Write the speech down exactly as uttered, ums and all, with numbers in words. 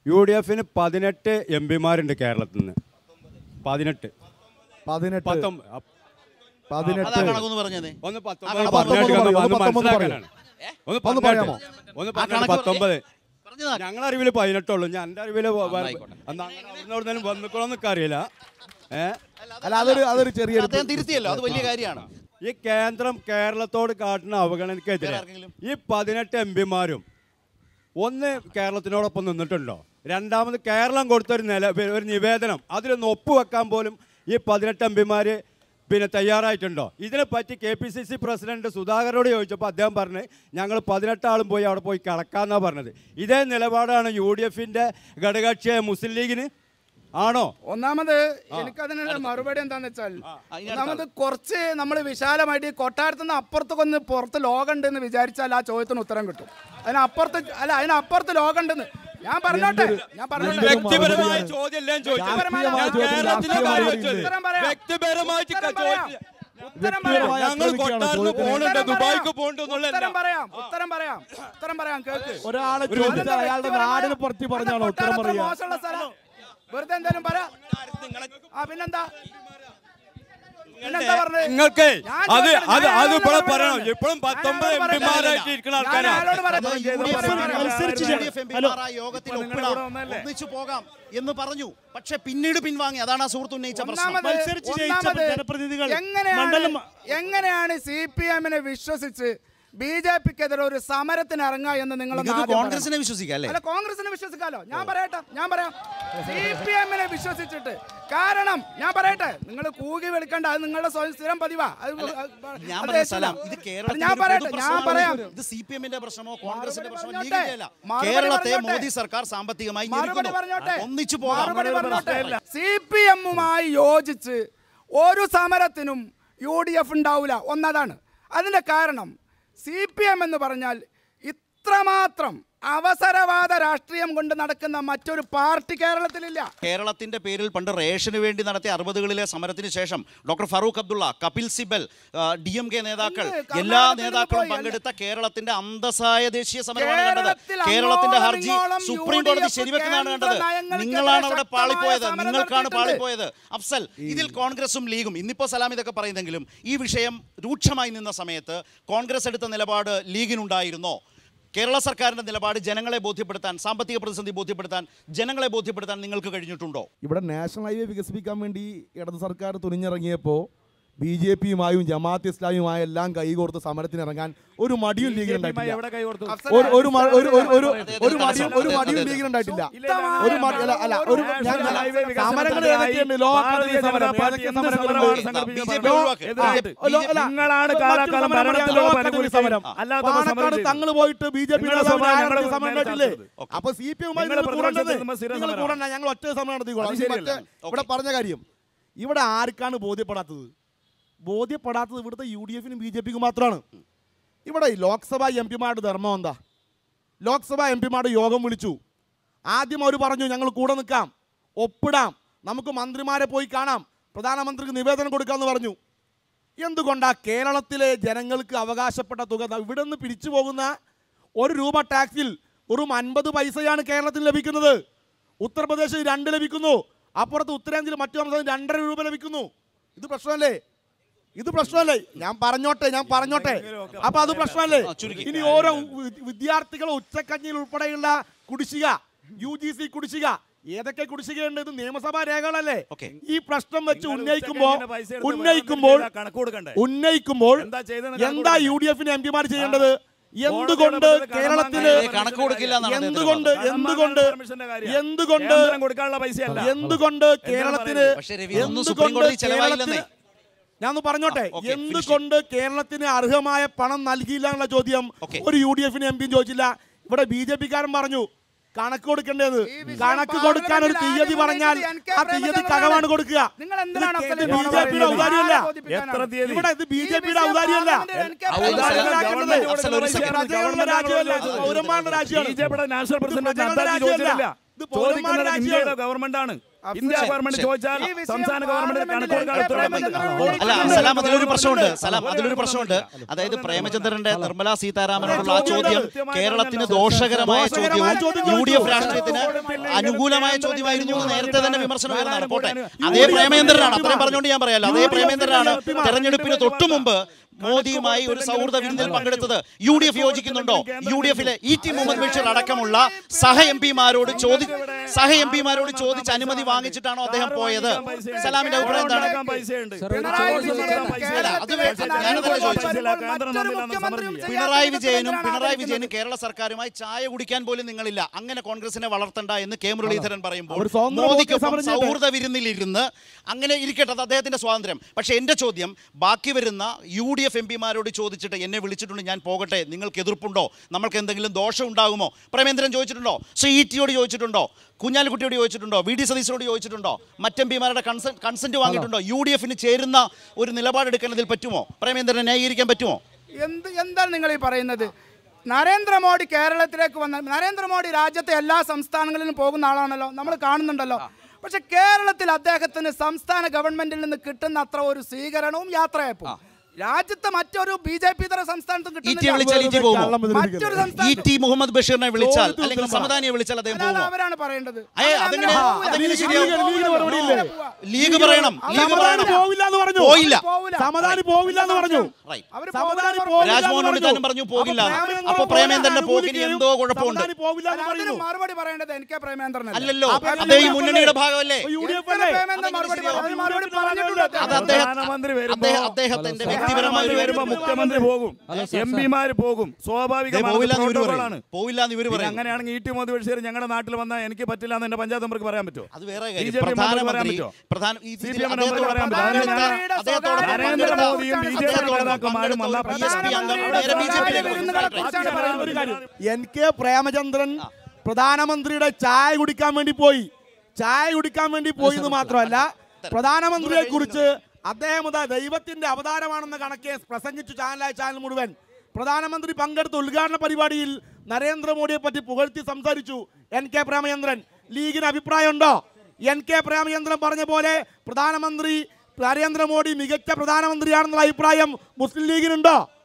U D എഫിന് പതിനെട്ട് M പിമാരുണ്ട് കേരളത്തിൽ നിന്ന്. പതിനെട്ട് പതിനെട്ട് പത്തൊമ്പത് പതിനെട്ട് ഒന്ന് പത്തൊമ്പത് ഒന്ന് പത്തൊമ്പത് ഞങ്ങളുടെ അറിവിൽ പതിനെട്ടുള്ളൂ. ഞാൻ എൻ്റെ അറിവിൽ അവിടുന്ന് വന്നിക്കോളന്നൊക്കെ അറിയില്ല. ഏഹ് അല്ല അതൊരു അതൊരു ചെറിയ തിരുത്തിയല്ലോ, അത് വലിയ കാര്യമാണ്. ഈ കേന്ദ്രം കേരളത്തോട് കാട്ടുന്ന അവഗണനക്കെതിരെ ഈ പതിനെട്ട് എം പിമാരും ഒന്ന് കേരളത്തിനോടൊപ്പം നിന്നിട്ടുണ്ടോ? രണ്ടാമത് കേരളം കൊടുത്തൊരു നില ഒരു നിവേദനം അതിലൊന്ന് ഒപ്പുവെക്കാൻ പോലും ഈ പതിനെട്ട് എം പിമാർ പിന്നെ തയ്യാറായിട്ടുണ്ടോ? ഇതിനെപ്പറ്റി K P C C president സുധാകരനോട് ചോദിച്ചപ്പോൾ അദ്ദേഹം പറഞ്ഞ് ഞങ്ങൾ പതിനെട്ടാളും പോയി അവിടെ പോയി കളക്കാന്നാണ് പറഞ്ഞത്. ഇതേ നിലപാടാണ് യു ഡി എഫിൻ്റെ ഘടകകക്ഷിയായ മുസ്ലിം ലീഗിന് ആണോ? ഒന്നാമത് എനിക്കതിനുള്ള മറുപടി എന്താന്ന് വെച്ചാൽ, ഒന്നാമത് കുറച്ച് നമ്മൾ വിശാലമായിട്ട് ഈ കൊട്ടാരത്തുനിന്ന് അപ്പുറത്തൊക്കെ പുറത്ത് ലോകം ഉണ്ടെന്ന് വിചാരിച്ചാൽ ആ ചോദ്യത്തിന് ഉത്തരം കിട്ടും. അതിനപ്പുറത്ത് അല്ല അതിനപ്പുറത്ത് ലോകം ഉണ്ടെന്ന് ഞാൻ പറഞ്ഞോട്ടെ ഞാൻ പറഞ്ഞോട്ടെ വ്യക്തിപരമായ ചോദ്യം ഉത്തരം പറയാം ഉത്തരം പറയാം ഉത്തരം പറയാം കേൾക്ക്. ഒരാളെ ചോദിച്ചാൽ അയാളുടെ നാടിനെ പുറത്തി പറഞ്ഞാണോ ഉത്തരം പറയാ? മോശമുള്ള സ്ഥലം വെറുതെ എന്തായാലും പറയാം. ആ പിന്നെന്താ നിങ്ങൾക്ക് അത് അത് അത് ഇപ്പോൾ പറയണം. ഇപ്പോഴും പത്തൊമ്പത് എം പിമാരായിട്ട് ഇരിക്കുന്ന ആൾക്കാരാണ്. ഒന്നിച്ചു പോകാം എന്ന് പറഞ്ഞു, പക്ഷെ പിന്നീട് പിൻവാങ്ങി. അതാണ് ആ സുഹൃത്ത് ഉന്നയിച്ച പ്രശ്നം. എങ്ങനെയാണ് സി പി എമ്മിനെ വിശ്വസിച്ച് ബി ജെ പിക്കെതിരെ ഒരു സമരത്തിന് ഇറങ്ങുക എന്ന് നിങ്ങൾ കോൺഗ്രസിനെ വിശ്വസിക്കാം അല്ലേ? അല്ല കോൺഗ്രസിനെ വിശ്വസിക്കാലോ. ഞാൻ പറയട്ടെ ഞാൻ പറയാം സി പി എമ്മിനെ വിശ്വസിച്ചിട്ട്. കാരണം ഞാൻ പറയട്ടെ, നിങ്ങൾ കൂകി വിളിക്കണ്ട, അത് നിങ്ങളുടെ സ്വയം സ്ഥിരം പതിവാ. ഞാൻ പറയട്ടെ ഞാൻ പറയാം ഇത് സി പി എമ്മിന്റെ പ്രശ്നമോ കോൺഗ്രസിന്റെ പ്രശ്നമോ ലീഗിന്റെ. കേരളത്തെ മോദി സർക്കാർ സാമ്പത്തികമായി ഒന്നിച്ചു പോകാം. സി പി എമ്മുമായി യോജിച്ച് ഒരു സമരത്തിനും യു ഡി എഫ് ഉണ്ടാവില്ല. ഒന്നതാണ് അതിന്റെ കാരണം. സി പി എം എന്ന് പറഞ്ഞാൽ ഇത്രമാത്രം അവസരവാദ രാഷ്ട്രീയം കൊണ്ട് നടക്കുന്ന മറ്റൊരു പാർട്ടി കേരളത്തിലില്ല. കേരളത്തിന്റെ പേരിൽ പണ്ട് റേഷന് വേണ്ടി നടത്തിയ അറുപതുകളിലെ സമരത്തിന് ശേഷം doctor Farooq Abdullah, Kapil Sibal, D M K നേതാക്കൾ, എല്ലാ നേതാക്കളും പങ്കെടുത്ത കേരളത്തിന്റെ അന്തസ്സായ ദേശീയ സമരമാണ് കണ്ടത്. കേരളത്തിന്റെ ഹർജി സുപ്രീം കോടതി ശരിവെക്കുന്നതാണ് കണ്ടത്. നിങ്ങളാണ് അവിടെ പാളിപ്പോയത്, നിങ്ങൾക്കാണ് പാളിപ്പോയത്. അഫ്സൽ, ഇതിൽ കോൺഗ്രസും ലീഗും ഇന്നിപ്പോ സലാം ഇതൊക്കെ പറയുന്നെങ്കിലും ഈ വിഷയം രൂക്ഷമായി നിന്ന സമയത്ത് കോൺഗ്രസ് എടുത്ത നിലപാട് ലീഗിനുണ്ടായിരുന്നോ? കേരള സർക്കാരിന്റെ നിലപാട് ജനങ്ങളെ ബോധ്യപ്പെടുത്താൻ, സാമ്പത്തിക പ്രതിസന്ധി ബോധ്യപ്പെടുത്താൻ, ജനങ്ങളെ ബോധ്യപ്പെടുത്താൻ നിങ്ങൾക്ക് കഴിഞ്ഞിട്ടുണ്ടോ? ഇവിടെ നാഷണൽ ഹൈവേ വികസിപ്പിക്കാൻ വേണ്ടി ഇടത് സർക്കാർ തുനിഞ്ഞിറങ്ങിയപ്പോൾ ബി ജെ പിയുമായും ജമാഅത്ത് ഇസ്ലാമിയുമായും എല്ലാം കൈകോർത്ത് സമരത്തിനിറങ്ങാൻ ഒരു മടിയും ലീഗിനുണ്ടായിട്ടില്ല. ഒരു മടിയും ഒരു മടിയും ലീഗിനുണ്ടായിട്ടില്ല. ഒരു അല്ല ഒരു സമരങ്ങൾ ഏതൊക്കെയുണ്ട്? ലോകത്ത് സമരം, പാണക്കാട് തങ്ങൾ പോയിട്ട് ബി ജെ പി സമരം ഉണ്ടായിട്ടില്ലേ? അപ്പൊ സി പി എമ്മുമായി കൂടണ്ട, ഞങ്ങൾ ഒറ്റ സമരം നടത്തിക്കോളാം. ഇവിടെ പറഞ്ഞ കാര്യം ഇവിടെ ആർക്കാണ് ബോധ്യപ്പെടാത്തത്? ബോധ്യപ്പെടാത്തത് ഇവിടുത്തെ യു ഡി എഫിനും ബി ജെ പിക്കും മാത്രമാണ്. ഇവിടെ ലോക്സഭാ എം പിമാരുടെ ധർമ്മം എന്താ? ലോക്സഭാ എം പിമാരുടെ യോഗം വിളിച്ചു. ആദ്യം അവർ പറഞ്ഞു ഞങ്ങൾ കൂടെ നിൽക്കാം, ഒപ്പിടാം, നമുക്ക് മന്ത്രിമാരെ പോയി കാണാം, പ്രധാനമന്ത്രിക്ക് നിവേദനം കൊടുക്കാമെന്ന് പറഞ്ഞു. എന്തുകൊണ്ടാണ് കേരളത്തിലെ ജനങ്ങൾക്ക് അവകാശപ്പെട്ട തുക ഇവിടെ നിന്ന് പിരിച്ചു പോകുന്ന ഒരു രൂപ ടാക്സിൽ വെറും അൻപത് പൈസയാണ് കേരളത്തിൽ ലഭിക്കുന്നത്. ഉത്തർപ്രദേശിൽ രണ്ട് ലഭിക്കുന്നു, അപ്പുറത്ത് ഉത്തരേന്ത്യയിൽ മറ്റു സംസ്ഥാനത്ത് രണ്ടര രൂപ ലഭിക്കുന്നു. ഇത് പ്രശ്നമല്ലേ? ഇത് പ്രശ്നമല്ലേ? ഞാൻ പറഞ്ഞോട്ടെ ഞാൻ പറഞ്ഞോട്ടെ അപ്പൊ അത് പ്രശ്നമല്ലേ? ഇനി ഓരോ വിദ്യാർത്ഥികൾ ഉച്ചക്കഞ്ഞിൽ ഉൾപ്പെടെയുള്ള കുടിശ്ശിക, യു ജി സി കുടിശ്ശിക, ഏതൊക്കെ കുടിശ്ശികയുണ്ട്? ഇത് നിയമസഭാ രേഖകളല്ലേ? ഈ പ്രശ്നം വെച്ച് ഉന്നയിക്കുമ്പോൾ ഉന്നയിക്കുമ്പോൾ ഉന്നയിക്കുമ്പോൾ എന്താ യു ഡി എഫിന് എം പിമാർ ചെയ്യേണ്ടത്? എന്തുകൊണ്ട് കേരളത്തില് എന്തുകൊണ്ട് എന്തുകൊണ്ട് എന്തുകൊണ്ട് എന്തുകൊണ്ട് കേരളത്തിന് എന്തുകൊണ്ട് കേരളത്തിന് ഞാൻ പറഞ്ഞോട്ടെ എന്തുകൊണ്ട് കേരളത്തിന് അർഹമായ പണം നൽകിയില്ല എന്നുള്ള ചോദ്യം ഒരു യു ഡി എഫിന് എം പിയും ചോദിച്ചില്ല. ഇവിടെ ബി ജെ പിക്കാരൻ പറഞ്ഞു കണക്ക് കൊടുക്കേണ്ടത്. കണക്ക് കൊടുക്കാൻ ഒരു തീയതി പറഞ്ഞാൽ ആ തീയതി കകവാണ് കൊടുക്കുക. ബി ജെ പിയുടെ ഔദാര്യമല്ല. ഇവിടെ ഇത് ബി ജെ പിയുടെ ഔദാര്യമല്ല, പ്രജകളുടെ രാജ്യമല്ല, പൗരന്മാരുടെ രാജ്യമാണ്. ഗവൺമെന്റ് ആണ്. ഇന്ത്യ ഗവൺമെന്റ് ചോദിച്ചാൽ സംസ്ഥാന ഗവൺമെന്റ് അല്ല സലാം, അതിലൊരു പ്രശ്നമുണ്ട്. സലാം, അതിലൊരു പ്രശ്നമുണ്ട്. അതായത് പ്രേമചന്ദ്രന്റെ നിർമ്മലാ സീതാരാമനോടുള്ള ആ ചോദ്യം കേരളത്തിന് ദോഷകരമായ ചോദ്യവും യു ഡി എഫ് രാഷ്ട്രീയത്തിന് അനുകൂലമായ ചോദ്യമായിരുന്നു എന്ന് നേരത്തെ തന്നെ വിമർശനം ഉയർന്നതാണ്. പോട്ടെ, അതേ പ്രേമചന്ദ്രനാണ്, അത്രയും പറഞ്ഞുകൊണ്ട് ഞാൻ പറയാലോ, അതേ പ്രേമചന്ദ്രനാണ് തെരഞ്ഞെടുപ്പിന് തൊട്ടു മുമ്പ് മോദിയുമായി ഒരു സൗഹൃദ വിരുന്നിൽ പങ്കെടുത്തത്. യു ഡി എഫ് യോജിക്കുന്നുണ്ടോ? യു ഡി എഫിലെ ഇ ടി മുഹമ്മദ് ബഷീർ അടക്കമുള്ള സഹ എം പിമാരോട് ചോദി സഹ എം പിമാരോട് ചോദിച്ച് അനുമതി വാങ്ങിച്ചിട്ടാണോ അദ്ദേഹം പോയത്? സലാമിന്റെ അഭിപ്രായം എന്താണ്? പിണറായി വിജയനും പിണറായി വിജയനും കേരള സർക്കാരുമായി ചായ കുടിക്കാൻ പോലും നിങ്ങളില്ല. അങ്ങനെ കോൺഗ്രസിനെ വളർത്തണ്ട എന്ന് കെ മുരളീധരൻ പറയുമ്പോൾ മോദിക്കൊപ്പം സൗഹൃദ വിരുന്നിലിരുന്ന് അങ്ങനെ ഇരിക്കട്ടെ, അത് അദ്ദേഹത്തിന്റെ സ്വാതന്ത്ര്യം. പക്ഷേ എന്റെ ചോദ്യം, ബാക്കി വരുന്ന യു ഡി എഫ് എം പിമാരോട് ചോദിച്ചിട്ട് എന്നെ വിളിച്ചിട്ടുണ്ട്, ഞാൻ പോകട്ടെ, നിങ്ങൾക്ക് എതിർപ്പുണ്ടോ, നമ്മൾക്ക് എന്തെങ്കിലും ദോഷം ഉണ്ടാകുമോ? പ്രേമേന്ദ്രൻ ചോദിച്ചിട്ടുണ്ടോ? ശ്രീ ഇ ടിയോട് ചോദിച്ചിട്ടുണ്ടോ? കുഞ്ഞാലിക്കുട്ടിയോട് ചോദിച്ചിട്ടുണ്ടോ? വി ഡി സതീശനോട് ചോദിച്ചിട്ടുണ്ടോ? മറ്റെം പിമാരുടെ കൺസെന്റ് കൺസെന്റ് വാങ്ങിയിട്ടുണ്ടോ? യു ഡി എഫിന് ചേരുന്ന ഒരു നിലപാടെടുക്കുന്നതിൽ പറ്റുമോ? പ്രേമേന്ദ്രനെ ന്യായീകരിക്കാൻ പറ്റുമോ? എന്ത് എന്താണ് നിങ്ങൾ ഈ പറയുന്നത്? നരേന്ദ്രമോദി കേരളത്തിലേക്ക് വന്ന നരേന്ദ്രമോദി രാജ്യത്തെ എല്ലാ സംസ്ഥാനങ്ങളിലും പോകുന്ന ആളാണല്ലോ, നമ്മൾ കാണുന്നുണ്ടല്ലോ. പക്ഷെ കേരളത്തിൽ അദ്ദേഹത്തിന് സംസ്ഥാന ഗവൺമെന്റിൽ നിന്ന് കിട്ടുന്ന അത്ര ഒരു സ്വീകരണവും യാത്രയപ്പും രാജ്യത്തെ മറ്റൊരു ബി ജെ പി ഇതര സംസ്ഥാനത്തും മുഹമ്മദ് ബഷീറിനെ വിളിച്ചാൽ അല്ലെങ്കിൽ സമദാനിയെ വിളിച്ചാൽ അദ്ദേഹം പോകുമോ? അവരാണ് പറയേണ്ടത്. ലീഗ് പറയണം, ലീഗ് പറയണം. പോയില്ല, സമദാനി പോവില്ല എന്ന് പറഞ്ഞു. രാജ്മോഹൻ ഉണ്ണിത്താനും പറഞ്ഞു പോകില്ല. അപ്പൊ പ്രേമേന്ദ്രന്റെ പോകിന് എന്തോ കുഴപ്പമുണ്ട്. മറുപടി പറയേണ്ടത് എനിക്ക് പ്രേമേന്ദ്രൻ അല്ലല്ലോ, അദ്ദേഹം ഈ മുന്നണിയുടെ ഭാഗമല്ലേ? അദ്ദേഹത്തിന്റെ വ്യക്തിപരമായ വരുമ്പോ മുഖ്യമന്ത്രി പോകും, എം പിമാര് പോകും, സ്വാഭാവികമാണ്. അങ്ങനെയാണെങ്കിൽ ഇ ടി മുഹമ്മദ് ബഷീർ ഞങ്ങളുടെ നാട്ടിൽ വന്നാൽ എനിക്ക് പറ്റില്ല എന്ന് എന്റെ പഞ്ചായത്ത് മെമ്പർക്ക് പറയാൻ പറ്റുമോ? അത് വേറെ കാര്യം. പ്രധാനമന്ത്രി സി പി എം പറയാൻ പറ്റുമോ? നരേന്ദ്രമോദിയും ബി ജെ പി നേതാക്കന്മാരും എൻ കെ പ്രേമചന്ദ്രൻ പ്രധാനമന്ത്രിയുടെ ചായ കുടിക്കാൻ വേണ്ടി പോയി ചായ കുടിക്കാൻ വേണ്ടി പോയി എന്ന് മാത്രമല്ല, പ്രധാനമന്ത്രിയെ കുറിച്ച് അദ്ദേഹം ദൈവത്തിന്റെ അവതാരമാണെന്ന കണക്കെ പ്രസംഗിച്ചു ചാനലായ ചാനൽ മുഴുവൻ. പ്രധാനമന്ത്രി പങ്കെടുത്ത ഉദ്ഘാടന പരിപാടിയിൽ നരേന്ദ്രമോദിയെ പറ്റി പുകഴ്ത്തി സംസാരിച്ചു എൻ കെ പ്രേമചന്ദ്രൻ. ലീഗിന് അഭിപ്രായമുണ്ടോ? എൻ കെ പ്രേമചന്ദ്രൻ പറഞ്ഞ പോലെ പ്രധാനമന്ത്രി നരേന്ദ്രമോദി മികച്ച പ്രധാനമന്ത്രിയാണെന്നുള്ള അഭിപ്രായം മുസ്ലിം ലീഗിനുണ്ടോ?